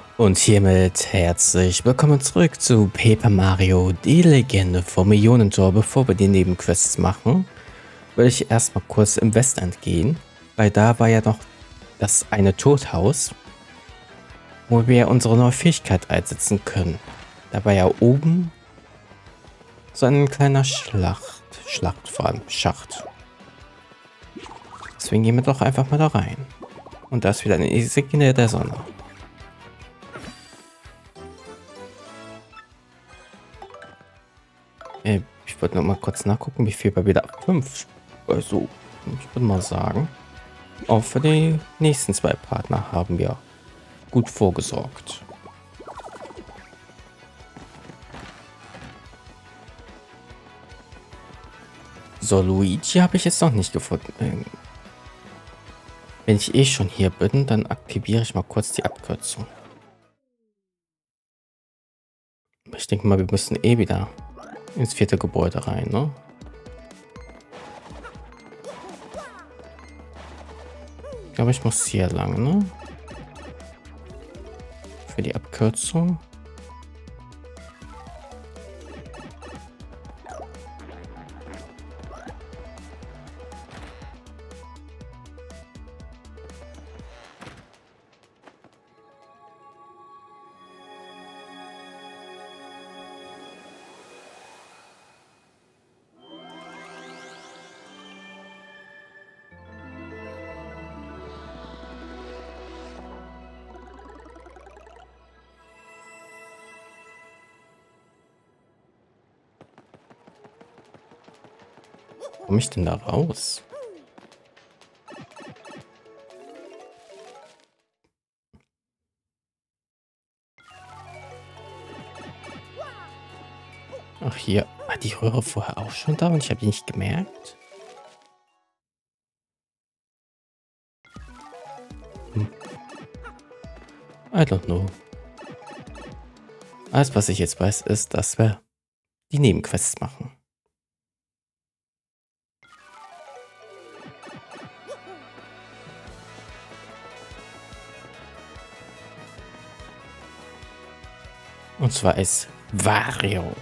Und hiermit herzlich willkommen zurück zu Paper Mario, die Legende vom Millionentor. Bevor wir die Nebenquests machen, will ich erstmal kurz im Westend gehen, weil da war ja noch das eine Todhaus, wo wir unsere neue Fähigkeit einsetzen können. Da war ja oben so ein kleiner Schacht. Deswegen gehen wir doch einfach mal da rein. Und da ist wieder eine Insignie der Sonne. Ich wollte noch mal kurz nachgucken, wie viel wir wieder 5. Also, ich würde mal sagen, auch für die nächsten 2 Partner haben wir gut vorgesorgt. So, Luigi habe ich jetzt noch nicht gefunden. Wenn ich eh schon hier bin, dann aktiviere ich mal kurz die Abkürzung. Ich denke mal, wir müssen eh wieder ins 4. Gebäude rein, ne? Ich glaube, ich muss hier lang, ne? Für die Abkürzung. Komme ich denn da raus? Ach, hier war die Röhre vorher auch schon da und ich habe die nicht gemerkt. I don't know. Alles, was ich jetzt weiß, ist, dass wir die Nebenquests machen. Und zwar ist Wario.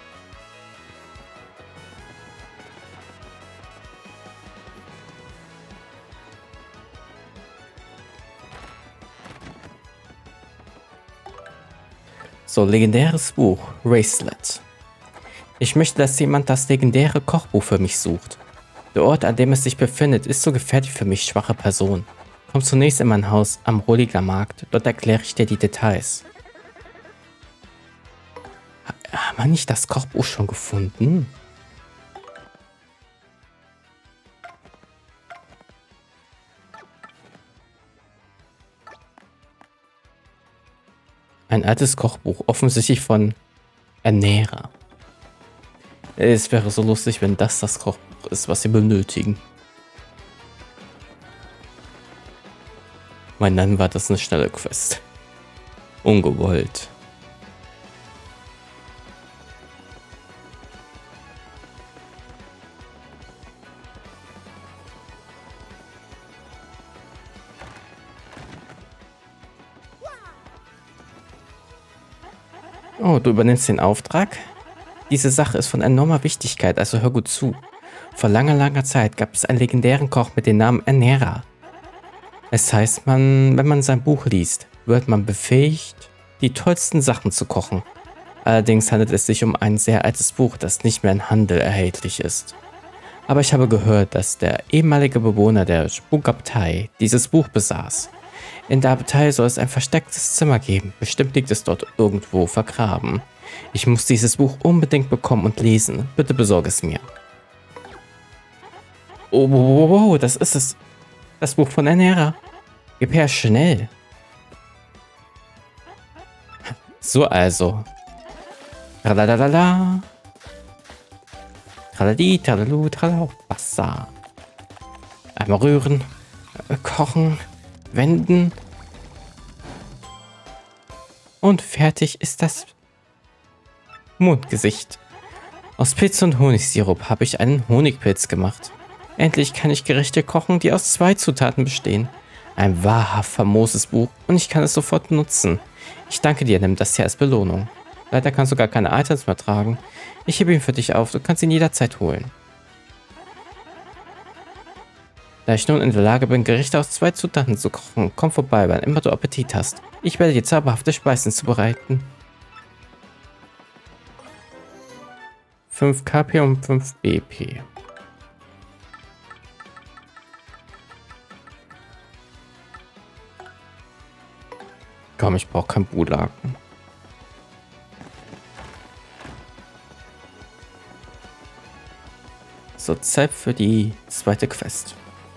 So, legendäres Buch, Racelet. Ich möchte, dass jemand das legendäre Kochbuch für mich sucht. Der Ort, an dem es sich befindet, ist so gefährlich für mich, schwache Person. Komm zunächst in mein Haus am Roliger Markt, dort erkläre ich dir die Details. Haben wir nicht das Kochbuch schon gefunden? Ein altes Kochbuch, offensichtlich von Ernährer. Es wäre so lustig, wenn das Kochbuch ist, was sie benötigen. Mein, dann war das eine schnelle Quest. Ungewollt. Oh, du übernimmst den Auftrag? Diese Sache ist von enormer Wichtigkeit, also hör gut zu. Vor langer, langer Zeit gab es einen legendären Koch mit dem Namen Ernährer. Es heißt, wenn man sein Buch liest, wird man befähigt, die tollsten Sachen zu kochen. Allerdings handelt es sich um ein sehr altes Buch, das nicht mehr im Handel erhältlich ist. Aber ich habe gehört, dass der ehemalige Bewohner der Spukabtei dieses Buch besaß. In der Abtei soll es ein verstecktes Zimmer geben. Bestimmt liegt es dort irgendwo vergraben. Ich muss dieses Buch unbedingt bekommen und lesen. Bitte besorge es mir. Oh, das ist es. Das Buch von Ernährer. Gib her, schnell. So also. Tralalala. Tralali, tralalu, tralalu, Wasser. Einmal rühren. Kochen. Wenden. Und fertig ist das Mondgesicht. Aus Pilz und Honigsirup habe ich einen Honigpilz gemacht. Endlich kann ich Gerichte kochen, die aus 2 Zutaten bestehen. Ein wahrhaft famoses Buch und ich kann es sofort nutzen. Ich danke dir, nimm das hier als Belohnung. Leider kannst du gar keine Items mehr tragen. Ich hebe ihn für dich auf, du kannst ihn jederzeit holen. Da ich nun in der Lage bin, Gerichte aus 2 Zutaten zu kochen, komm vorbei, wann immer du Appetit hast. Ich werde dir zauberhafte Speisen zubereiten. 5 KP und 5 BP. Komm, ich brauche keinen Bulaken. So, Zeit für die zweite Quest.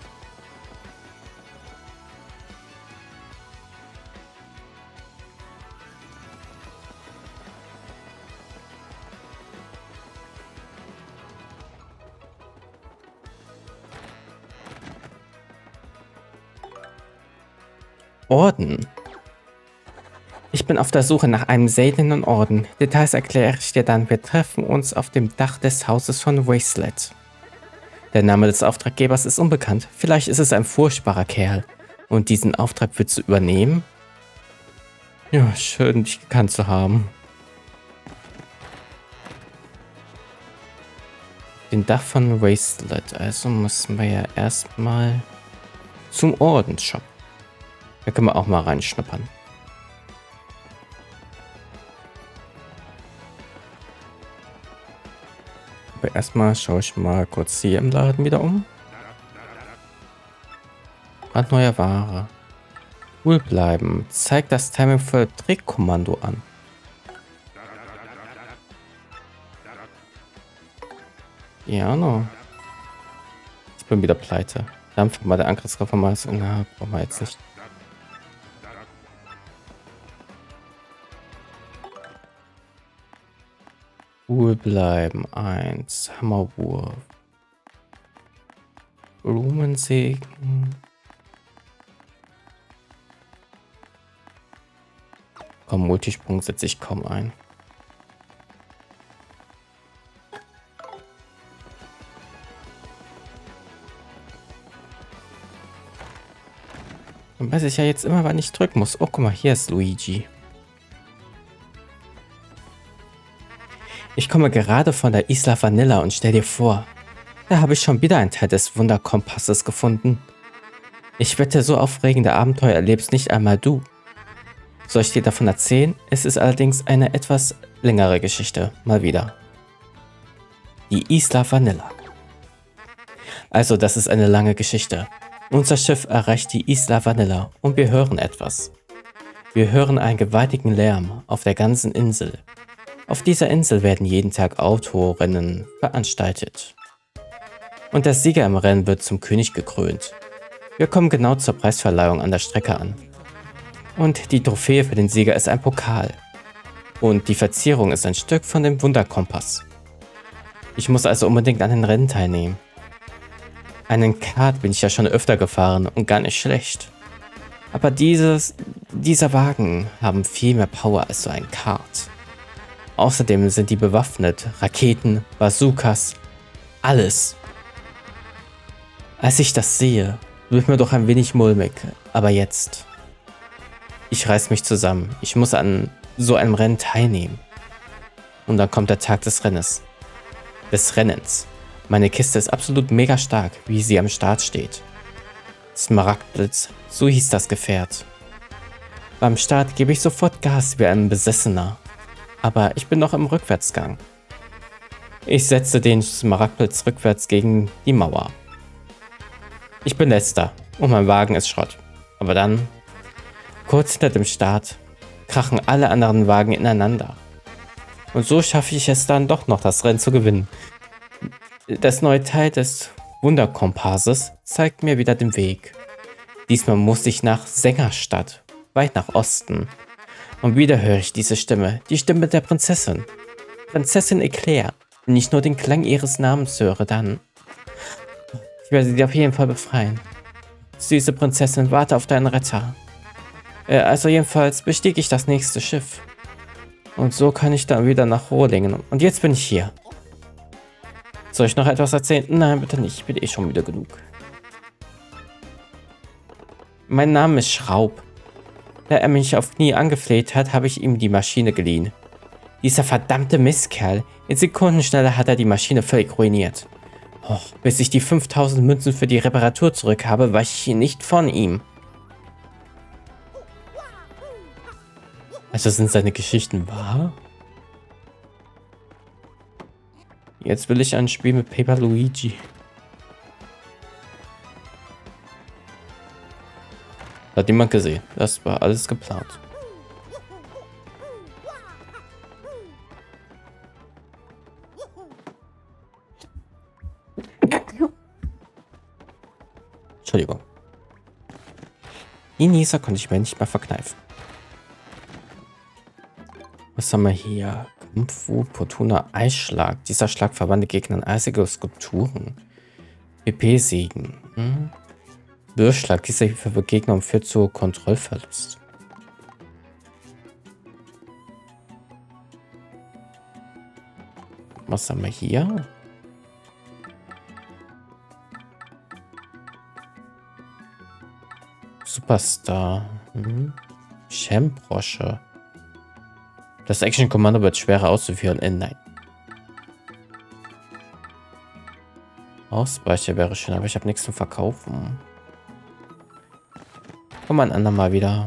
Orden. Ich bin auf der Suche nach einem seltenen Orden. Details erkläre ich dir dann. Wir treffen uns auf dem Dach des Hauses von Wasteland. Der Name des Auftraggebers ist unbekannt. Vielleicht ist es ein furchtbarer Kerl. Und diesen Auftrag willst du übernehmen? Ja, schön, dich gekannt zu haben. Den Dach von Wasteland. Also müssen wir ja erstmal zum Ordensshop. Da können wir auch mal reinschnuppern. Aber erstmal schaue ich mal kurz hier im Laden wieder um. Neue Ware. Cool bleiben. Zeigt das Timing für Drehkommando an. Ja, no. Ich bin wieder pleite. Dampf mal der Angriffskraft mal. Na, brauchen wir jetzt nicht. Cool bleiben. 1. Hammerwurf. Blumensägen. Komm, Multisprung setze ich kaum ein. Dann weiß ich ja jetzt immer, wann ich drücken muss. Oh, guck mal, hier ist Luigi. Ich komme gerade von der Isla Vanilla und stell dir vor, da habe ich schon wieder einen Teil des Wunderkompasses gefunden. Ich wette, so aufregende Abenteuer erlebst nicht einmal du. Soll ich dir davon erzählen? Es ist allerdings eine etwas längere Geschichte, mal wieder. Die Isla Vanilla. Also, das ist eine lange Geschichte. Unser Schiff erreicht die Isla Vanilla und wir hören etwas. Wir hören einen gewaltigen Lärm auf der ganzen Insel. Auf dieser Insel werden jeden Tag Autorennen veranstaltet. Und der Sieger im Rennen wird zum König gekrönt. Wir kommen genau zur Preisverleihung an der Strecke an. Und die Trophäe für den Sieger ist ein Pokal. Und die Verzierung ist ein Stück von dem Wunderkompass. Ich muss also unbedingt an den Rennen teilnehmen. Einen Kart bin ich ja schon öfter gefahren und gar nicht schlecht. Aber dieser Wagen haben viel mehr Power als so ein Kart. Außerdem sind die bewaffnet. Raketen, Bazookas, alles. Als ich das sehe, wird mir doch ein wenig mulmig. Aber jetzt. Ich reiß mich zusammen. Ich muss an so einem Rennen teilnehmen. Und dann kommt der Tag des Rennens. Meine Kiste ist absolut mega stark, wie sie am Start steht. Smaragdblitz, so hieß das Gefährt. Beim Start gebe ich sofort Gas wie ein Besessener. Aber ich bin noch im Rückwärtsgang. Ich setze den Smaragdblitz rückwärts gegen die Mauer. Ich bin letzter und mein Wagen ist Schrott. Aber dann, kurz hinter dem Start, krachen alle anderen Wagen ineinander. Und so schaffe ich es dann doch noch, das Rennen zu gewinnen. Das neue Teil des Wunderkompasses zeigt mir wieder den Weg. Diesmal muss ich nach Sängerstadt, weit nach Osten. Und wieder höre ich diese Stimme, die Stimme der Prinzessin. Prinzessin Eclair. Wenn ich nur den Klang ihres Namens höre, dann... Ich werde sie auf jeden Fall befreien. Süße Prinzessin, warte auf deinen Retter. Also jedenfalls bestieg ich das nächste Schiff. Und so kann ich dann wieder nach Rohlingen. Und jetzt bin ich hier. Soll ich noch etwas erzählen? Nein, bitte nicht. Ich bin eh schon wieder genug. Mein Name ist Schraub. Da er mich auf Knie angefleht hat, habe ich ihm die Maschine geliehen. Dieser verdammte Mistkerl. In Sekundenschnelle hat er die Maschine völlig ruiniert. Och, bis ich die 5000 Münzen für die Reparatur zurück habe, weiche ich nicht von ihm. Also sind seine Geschichten wahr? Jetzt will ich ein Spiel mit Paper Luigi. Hat niemand gesehen. Das war alles geplant. Entschuldigung. Die Nieser konnte ich mir nicht mehr verkneifen. Was haben wir hier? Kampfwut, Fortuna, Eisschlag. Dieser Schlag verwandelt Gegner in eisige Skulpturen. PP-Segen. Würschlag. Dieser Hilfe für Gegner und führt zu Kontrollverlust. Was haben wir hier? Superstar. Schembrosche. Das Action-Kommando wird schwerer auszuführen. Nein. Ausweicher wäre schön, aber ich habe nichts zum Verkaufen. Komm ein andermal wieder.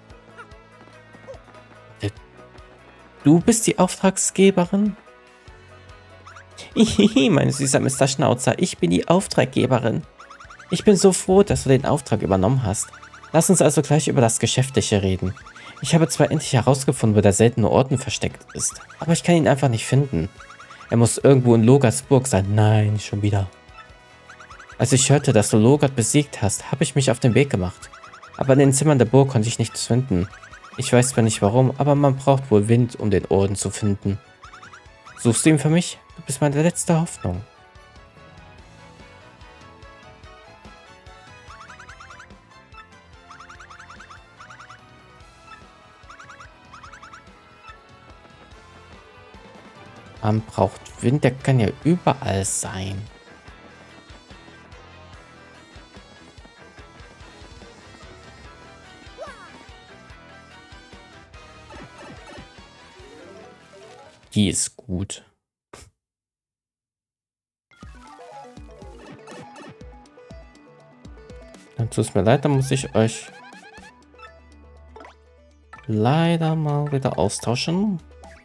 Du bist die Auftragsgeberin? Hihihi, mein süßer Mr. Schnauzer, ich bin die Auftraggeberin. Ich bin so froh, dass du den Auftrag übernommen hast. Lass uns also gleich über das Geschäftliche reden. Ich habe zwar endlich herausgefunden, wo der seltene Orden versteckt ist, aber ich kann ihn einfach nicht finden. Er muss irgendwo in Logats Burg sein. Nein, schon wieder. Als ich hörte, dass du Logat besiegt hast, habe ich mich auf den Weg gemacht. Aber in den Zimmern der Burg konnte ich nichts finden. Ich weiß zwar nicht warum, aber man braucht wohl Wind, um den Orden zu finden. Suchst du ihn für mich? Du bist meine letzte Hoffnung. Man braucht Wind, der kann ja überall sein. Die ist gut. Dann tut es mir leid, dann muss ich euch leider mal wieder austauschen.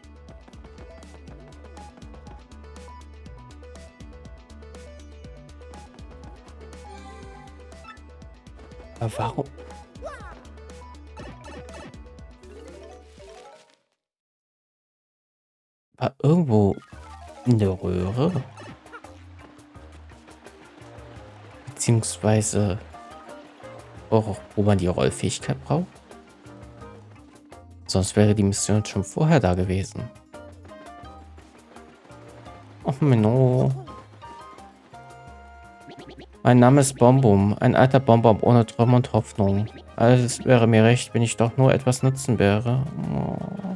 Aber warum? War irgendwo in der Röhre? Beziehungsweise auch, wo man die Rollfähigkeit braucht? Sonst wäre die Mission schon vorher da gewesen. Oh Menno. Mein Name ist Bombum, ein alter Bonbon ohne Träume und Hoffnung. Alles wäre mir recht, wenn ich doch nur etwas nutzen wäre. Oh.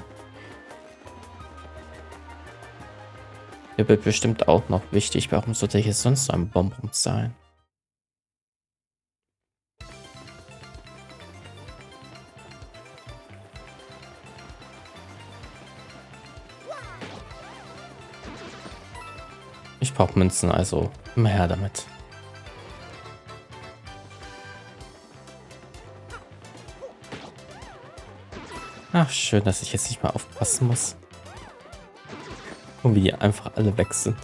Der wird bestimmt auch noch wichtig. Warum sollte hier sonst so ein Bonbon sein? Ich brauche Münzen, also immer her damit. Ach, schön, dass ich jetzt nicht mehr aufpassen muss. Und wie die einfach alle weg sind.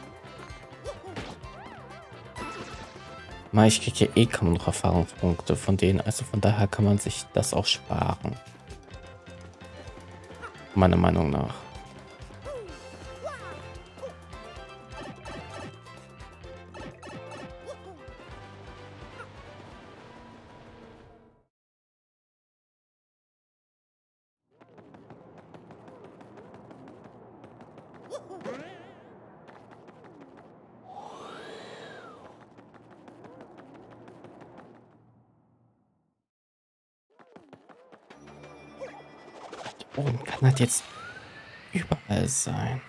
Mal, ich kriege ja eh kaum noch Erfahrungspunkte von denen, also von daher kann man sich das auch sparen. Meiner Meinung nach. Und kann das jetzt überall sein?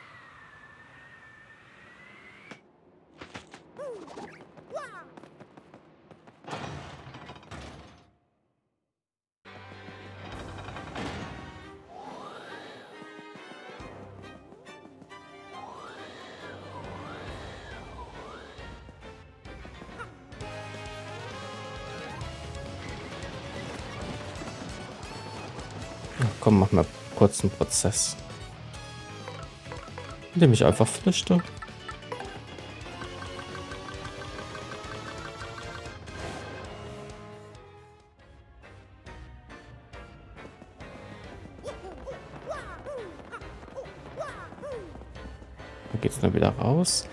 Komm, mach mal kurz einen Prozess. Indem ich einfach flüchte. Dann geht's nur wieder raus.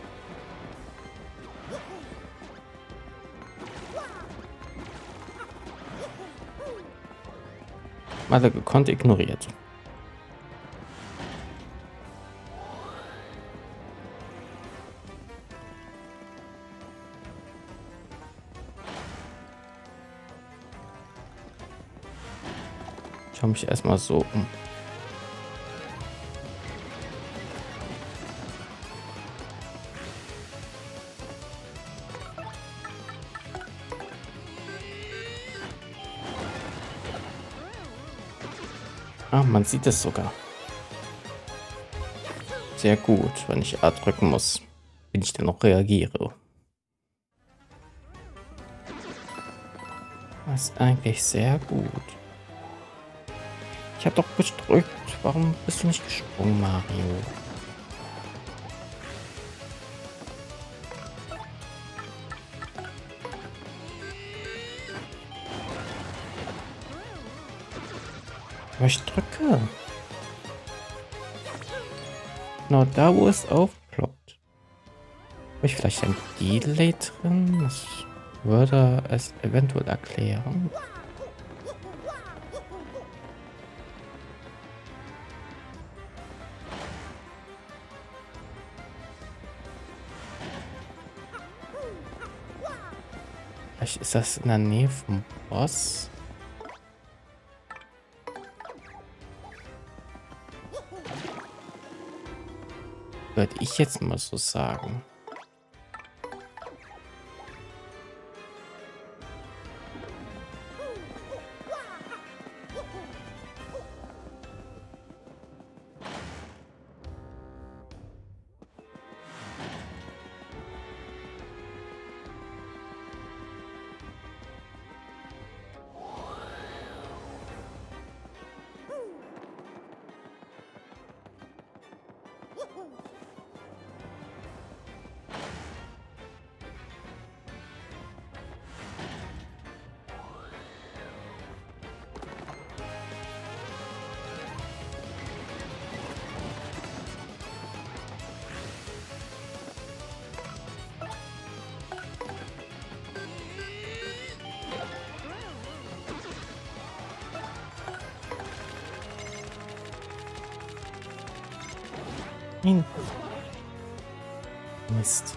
Alle gekonnt ignoriert. Ich schaue mich erstmal so um. Ah, man sieht es sogar. Sehr gut, wenn ich A drücken muss, wenn ich dann noch reagiere. Das ist eigentlich sehr gut. Ich habe doch gedrückt. Warum bist du nicht gesprungen, Mario? Aber ich drücke. Genau da, wo es aufploppt. Habe ich vielleicht ein Delay drin? Das würde es eventuell erklären. Vielleicht ist das in der Nähe vom Boss. Würde ich jetzt mal so sagen. Mist.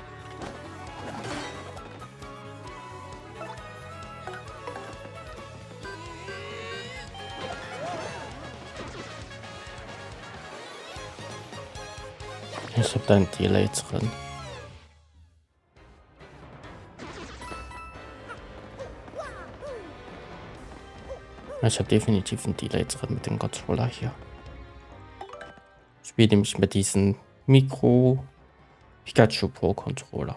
Ich habe da ein Delay drin. Ich habe definitiv ein Delay drin mit dem Controller hier. Ich spiele nämlich mit diesem Micro Pikachu Pro Controller.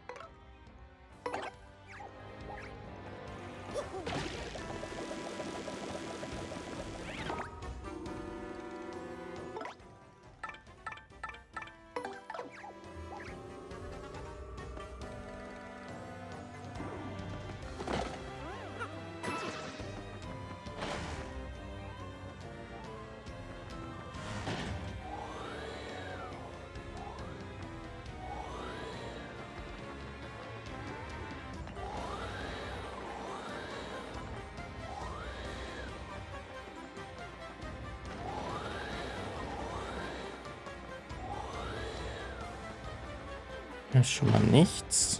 Ja, ist schon mal nichts.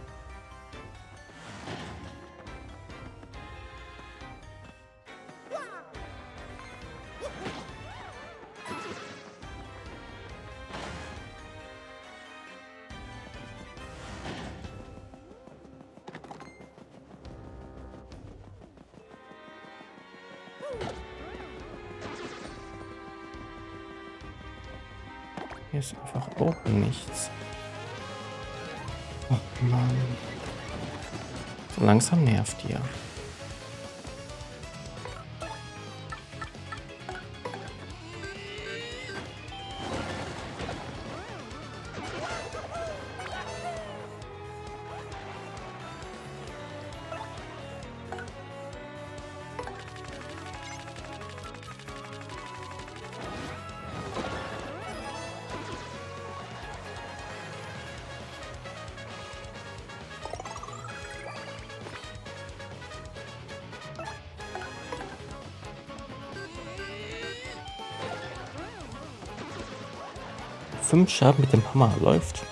Hier ist einfach auch nichts. Oh Mann. So langsam nervt ihr. 5 Schaden mit dem Hammer. Läuft.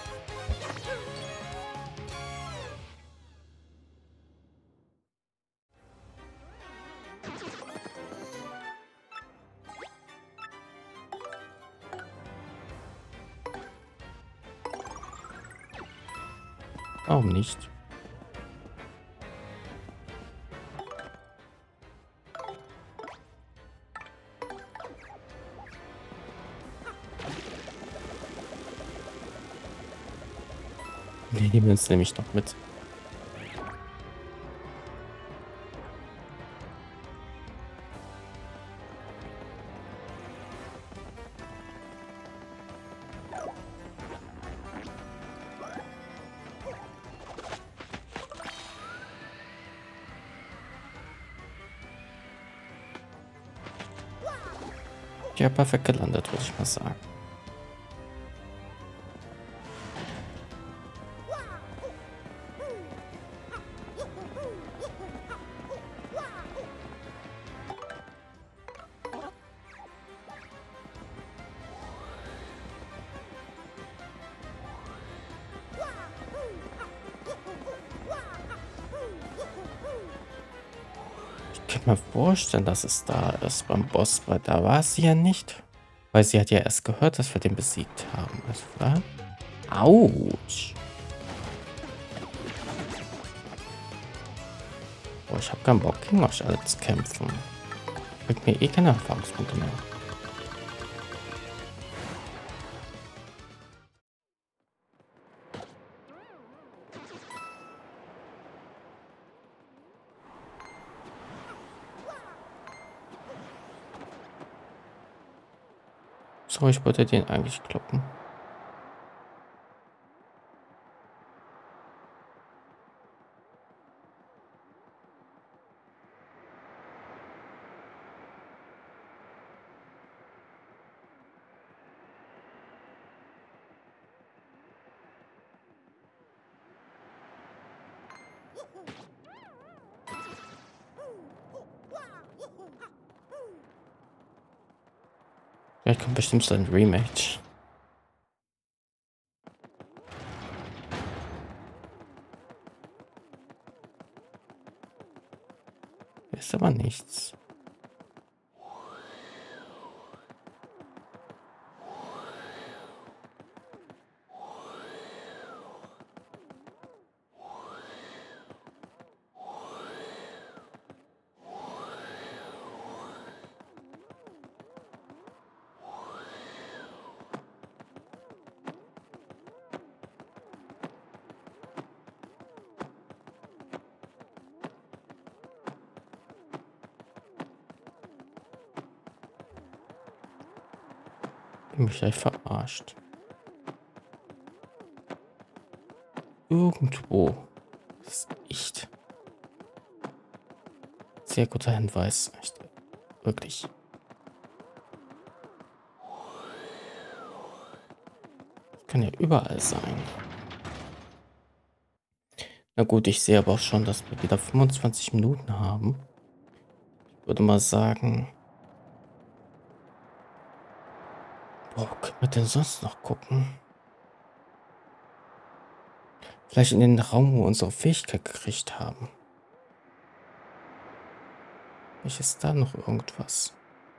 Warum nicht? Die nehmen uns nämlich noch mit. Ja, perfekt gelandet, würde ich mal sagen. Ich kann mir vorstellen, dass es da ist beim Boss, weil da war sie ja nicht. Weil sie hat ja erst gehört, dass wir den besiegt haben. Also, klar. Autsch. Boah, ich habe keinen Bock, gegen euch alle zu kämpfen. Bringt mir eh keine Erfahrungspunkte mehr. So, ich wollte den eigentlich kloppen. Ja, kommt bestimmt so ein Rematch. Ist aber nichts. Mich gleich verarscht. Irgendwo. Das ist echt. Sehr guter Hinweis. Echt. Wirklich. Das kann ja überall sein. Na gut, ich sehe aber auch schon, dass wir wieder 25 Minuten haben. Ich würde mal sagen. Wo können wir denn sonst noch gucken? Vielleicht in den Raum, wo wir unsere Fähigkeit gekriegt haben. Vielleicht ist da noch irgendwas.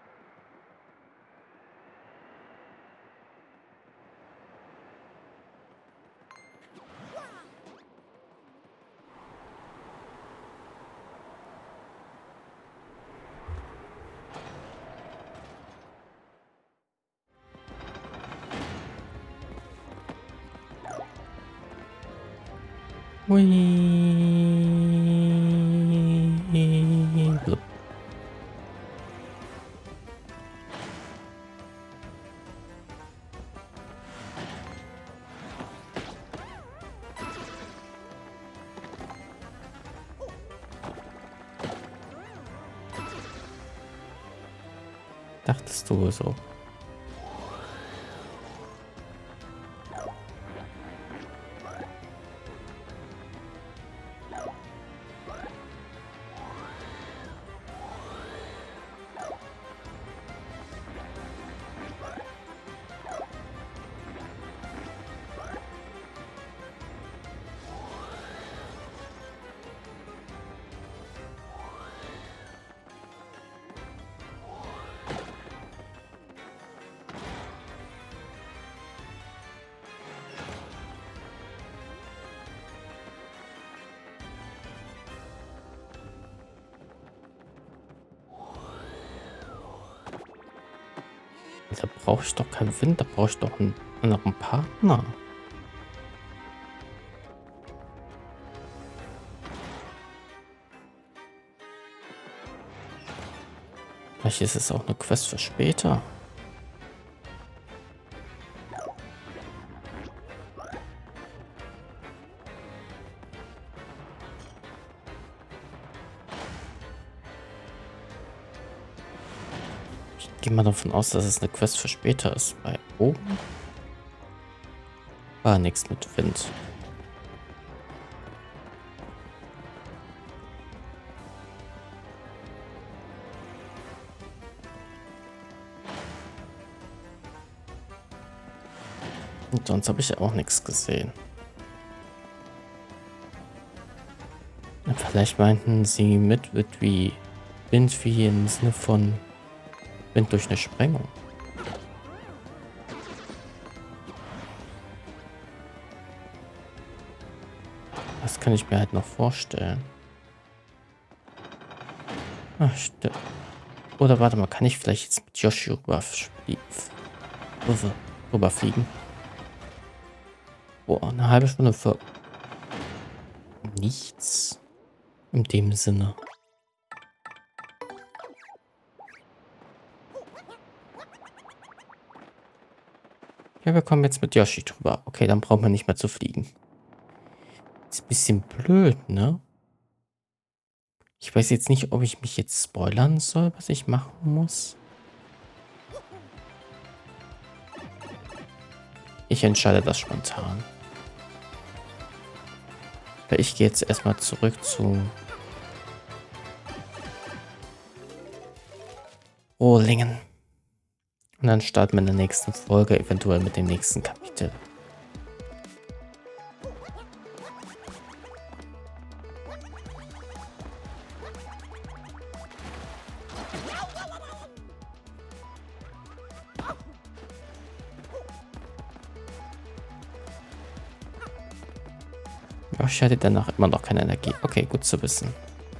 Hui. Blub. Dachtest du so? Da brauche ich doch keinen Wind, da brauche ich doch einen anderen Partner. Vielleicht ist es auch eine Quest für später. Ich gehe mal davon aus, dass es eine Quest für später ist. Bei oben war nichts mit Wind. Und sonst habe ich auch nichts gesehen. Vielleicht meinten sie mit Wind wie im Sinne von Wind durch eine Sprengung. Das kann ich mir halt noch vorstellen. Ach, stimmt. Oder warte mal, kann ich vielleicht jetzt mit Yoshi rüberfliegen? Boah, eine halbe Stunde für nichts. In dem Sinne. Ja, wir kommen jetzt mit Yoshi drüber. Okay, dann brauchen wir nicht mehr zu fliegen. Ist ein bisschen blöd, ne? Ich weiß jetzt nicht, ob ich mich jetzt spoilern soll, was ich machen muss. Ich entscheide das spontan. Weil ich gehe jetzt erstmal zurück zu Rohlingen. Und dann starten wir in der nächsten Folge, eventuell mit dem nächsten Kapitel. Yoshi hatte danach immer noch keine Energie. Okay, gut zu wissen.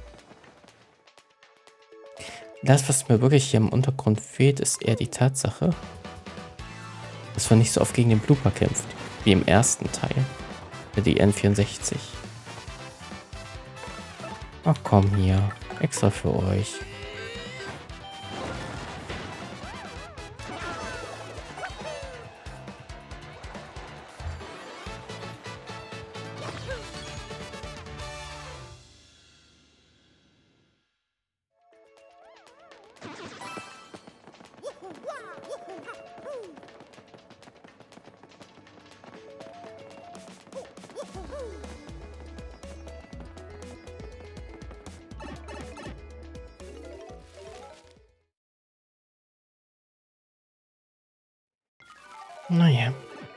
Das, was mir wirklich hier im Untergrund fehlt, ist eher die Tatsache, dass man nicht so oft gegen den Blooper kämpft, wie im ersten Teil, die N64. Ach komm hier, extra für euch. Naja.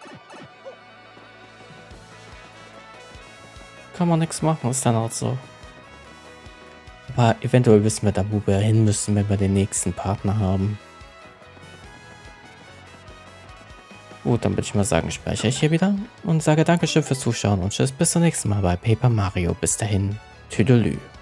Kann man nichts machen, ist dann auch so. Aber eventuell wissen wir da, wo wir hin müssen, wenn wir den nächsten Partner haben. Gut, dann würde ich mal sagen, speichere ich hier wieder und sage Dankeschön fürs Zuschauen und tschüss, bis zum nächsten Mal bei Paper Mario. Bis dahin, Tüdelü.